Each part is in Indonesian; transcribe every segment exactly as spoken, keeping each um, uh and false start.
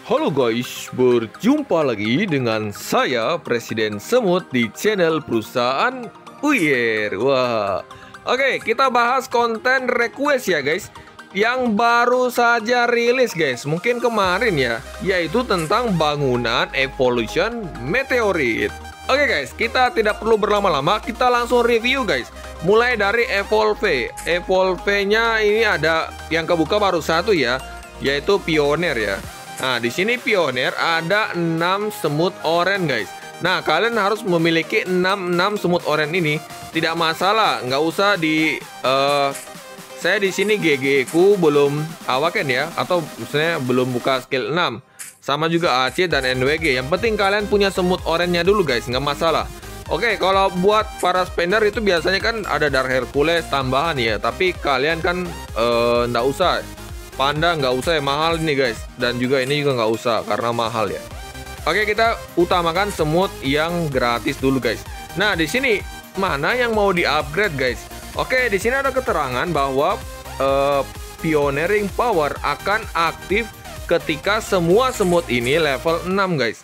Halo guys, berjumpa lagi dengan saya Presiden Semut di channel perusahaan Uyer. Wah, oke, kita bahas konten request ya guys, yang baru saja rilis guys, mungkin kemarin ya, yaitu tentang bangunan Evolution Meteorite. Oke guys, kita tidak perlu berlama-lama, kita langsung review guys. Mulai dari Evolve, Evolve-nya ini ada yang kebuka baru satu ya, yaitu Pioneer ya. Nah, di sini Pioneer ada enam semut oren guys. Nah, kalian harus memiliki enam enam semut oren ini. Tidak masalah, nggak usah di uh, saya di sini G G ku belum awaken ya, atau misalnya belum buka skill enam. Sama juga A C dan N W G. Yang penting kalian punya semut orennya dulu guys, nggak masalah. Oke, kalau buat para spender itu biasanya kan ada Dark Hercules tambahan ya, tapi kalian kan uh, nggak usah. Panda nggak usah ya, mahal nih guys. Dan juga ini juga nggak usah karena mahal ya. Oke, kita utamakan semut yang gratis dulu guys. Nah, di sini mana yang mau di-upgrade guys? Oke, di sini ada keterangan bahwa uh, Pioneering Power akan aktif ketika semua semut ini level enam guys.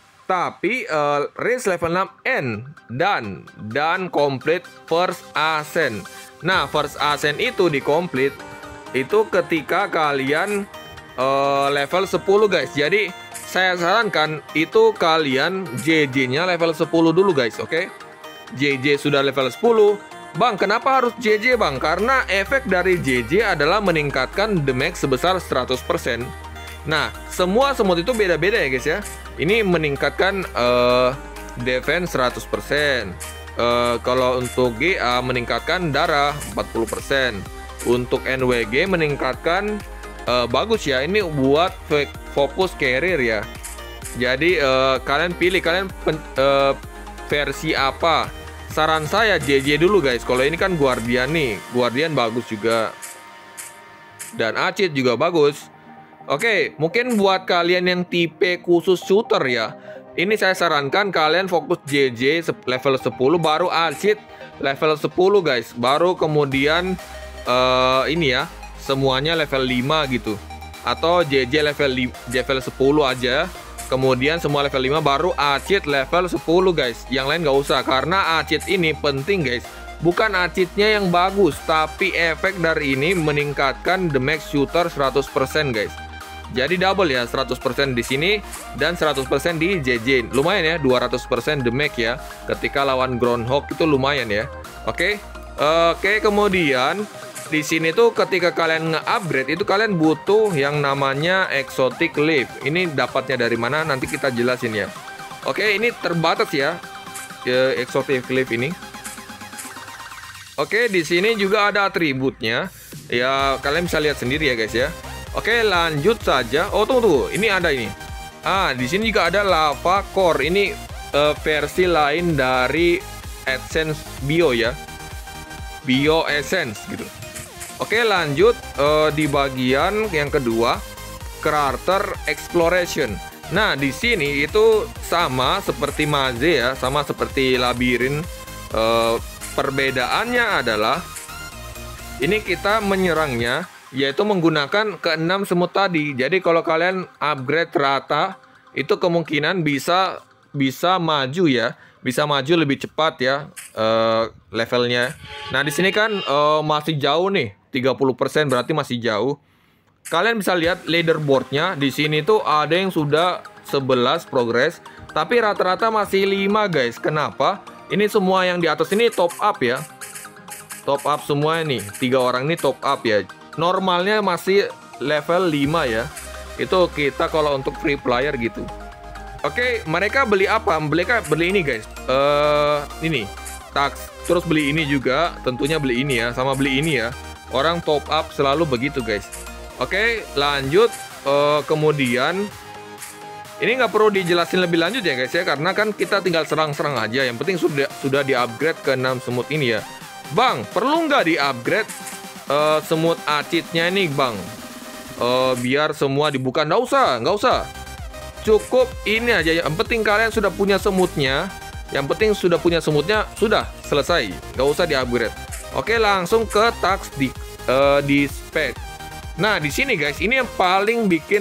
Tapi uh, race level enam N dan dan complete first ascent. Nah, first ascent itu di complete itu ketika kalian uh, level sepuluh guys. Jadi saya sarankan itu kalian J J-nya level sepuluh dulu guys, oke? Okay? J J sudah level sepuluh. Bang, kenapa harus J J bang? Karena efek dari J J adalah meningkatkan damage sebesar seratus persen. Nah, semua semut itu beda-beda ya guys ya. Ini meningkatkan uh, defense seratus persen. uh, Kalau untuk G A meningkatkan darah empat puluh persen. Untuk N W G meningkatkan uh, bagus ya, ini buat fokus carrier ya. Jadi uh, kalian pilih kalian pen, uh, versi apa. Saran saya J J dulu guys. Kalau ini kan Guardian nih, Guardian bagus juga. Dan Acid juga bagus. Oke, mungkin buat kalian yang tipe khusus shooter ya, ini saya sarankan kalian fokus J J level sepuluh, baru Acid level sepuluh guys. Baru kemudian Uh, ini ya, semuanya level lima gitu. Atau J J level, level sepuluh aja. Kemudian semua level lima, baru Acid level sepuluh guys. Yang lain nggak usah, karena Acid ini penting guys. Bukan Acidnya yang bagus, tapi efek dari ini meningkatkan damage shooter seratus persen guys. Jadi double ya, seratus persen di sini dan seratus persen di J J. Lumayan ya, dua ratus persen damage ya. Ketika lawan Groundhog itu lumayan ya. Oke. Oke, kemudian di sini tuh ketika kalian nge-upgrade itu kalian butuh yang namanya exotic leaf. Ini dapatnya dari mana? Nanti kita jelasin ya. Oke, ini terbatas ya, exotic leaf ini. Oke, di sini juga ada atributnya. Ya, kalian bisa lihat sendiri ya guys ya. Oke, lanjut saja. Oh, tunggu tunggu. Ini ada ini. Ah, di sini juga ada lava core. Ini uh, versi lain dari Essence Bio ya. Bio Essence gitu. Oke, lanjut uh, di bagian yang kedua, Crater Exploration. Nah, di sini itu sama seperti Maze ya, sama seperti labirin. Uh, perbedaannya adalah ini kita menyerangnya yaitu menggunakan keenam semut tadi. Jadi kalau kalian upgrade rata, itu kemungkinan bisa bisa maju ya. Bisa maju lebih cepat ya uh, levelnya. Nah, di sini kan uh, masih jauh nih, tiga puluh persen berarti masih jauh. Kalian bisa lihat leaderboardnya. Di sini tuh ada yang sudah sebelas progress, tapi rata-rata masih lima guys. Kenapa? Ini semua yang di atas ini top up ya. Top up semua nih. Tiga orang ini top up ya. Normalnya masih level lima ya. Itu kita kalau untuk free player gitu. Oke, mereka beli apa? Mereka beli ini guys. Uh, ini tax. Terus beli ini juga. Tentunya beli ini ya. Sama beli ini ya. Orang top up selalu begitu guys. Oke, lanjut. Uh, kemudian ini nggak perlu dijelasin lebih lanjut ya guys ya. Karena kan kita tinggal serang-serang aja. Yang penting sudah sudah di-upgrade ke enam semut ini ya. Bang, perlu nggak di-upgrade uh, semut acidnya ini bang? Uh, biar semua dibuka. Nggak usah, nggak usah. Cukup ini aja. Yang penting kalian sudah punya semutnya. Yang penting sudah punya semutnya, sudah selesai. Nggak usah di-upgrade. Oke, langsung ke tax di uh, di spec. Nah, di sini guys, ini yang paling bikin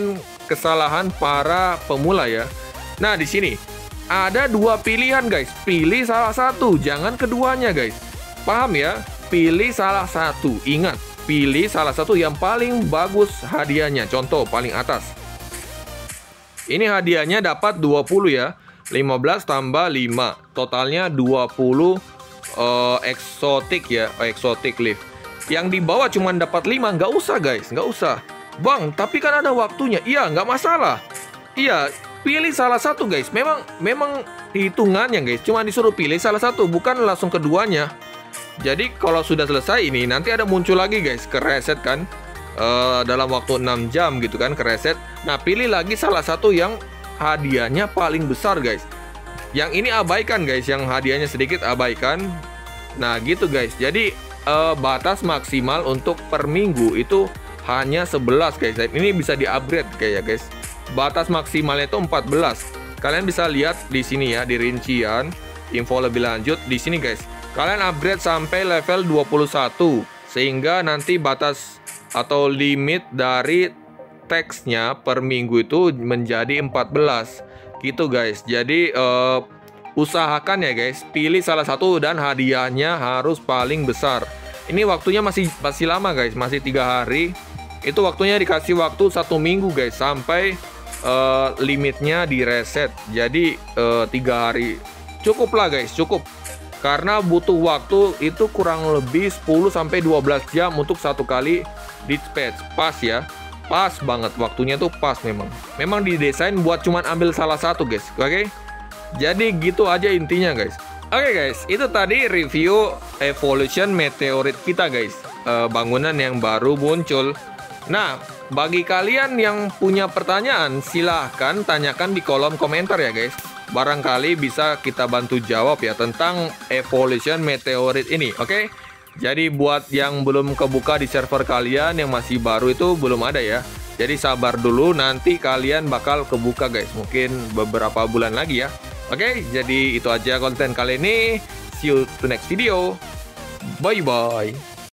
kesalahan para pemula ya. Nah, di sini ada dua pilihan guys. Pilih salah satu, jangan keduanya guys. Paham ya? Pilih salah satu. Ingat, pilih salah satu yang paling bagus hadiahnya. Contoh paling atas. Ini hadiahnya dapat dua puluh ya. lima belas tambah lima. Totalnya dua puluh uh, eksotik ya. Oh, eksotik lift. Yang di bawah cuma dapat lima. Nggak usah guys. Nggak usah. Bang, tapi kan ada waktunya. Iya, nggak masalah. Iya, pilih salah satu guys. Memang memang hitungannya guys. Cuma disuruh pilih salah satu. Bukan langsung keduanya. Jadi kalau sudah selesai ini. Nanti ada muncul lagi guys. Kereset kan. Uh, dalam waktu enam jam gitu kan kereset. Nah, pilih lagi salah satu yang hadiahnya paling besar guys. Yang ini abaikan guys, yang hadiahnya sedikit abaikan. Nah gitu guys. Jadi uh, batas maksimal untuk per minggu itu hanya sebelas guys. Ini bisa di-upgrade kayak guys. Batas maksimalnya itu empat belas. Kalian bisa lihat di sini ya, di rincian info lebih lanjut di sini guys. Kalian upgrade sampai level dua puluh satu sehingga nanti batas atau limit dari teksnya per minggu itu menjadi empat belas gitu guys. Jadi uh, usahakan ya guys, pilih salah satu dan hadiahnya harus paling besar. Ini waktunya masih masih lama guys, masih tiga hari. Itu waktunya dikasih waktu satu minggu guys, sampai uh, limitnya di reset. Jadi uh, tiga hari cukup lah guys, cukup. Karena butuh waktu itu kurang lebih sepuluh sampai dua belas jam untuk satu kali dispatch. Pas ya, pas banget waktunya tuh, pas memang. Memang didesain buat cuman ambil salah satu guys. Oke okay? Jadi gitu aja intinya guys. Oke okay guys, itu tadi review Evolution Meteorit kita guys. e, Bangunan yang baru muncul. Nah, bagi kalian yang punya pertanyaan, silahkan tanyakan di kolom komentar ya guys. Barangkali bisa kita bantu jawab ya tentang Evolution Meteorit ini. Oke okay? Jadi buat yang belum kebuka di server kalian, yang masih baru itu belum ada ya. Jadi sabar dulu, nanti kalian bakal kebuka guys. Mungkin beberapa bulan lagi ya. Oke okay? Jadi itu aja konten kali ini. See you to next video. Bye bye.